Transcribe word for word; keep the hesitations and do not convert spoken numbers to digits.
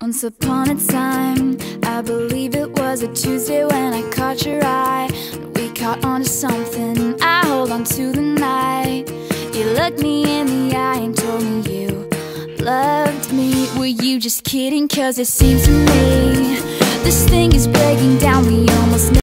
Once upon a time, I believe it was a Tuesday when I caught your eye. We caught on to something, I hold on to the night. You looked me in the eye and told me you loved me. Were you just kidding? Cause it seems to me this thing is breaking down. We almost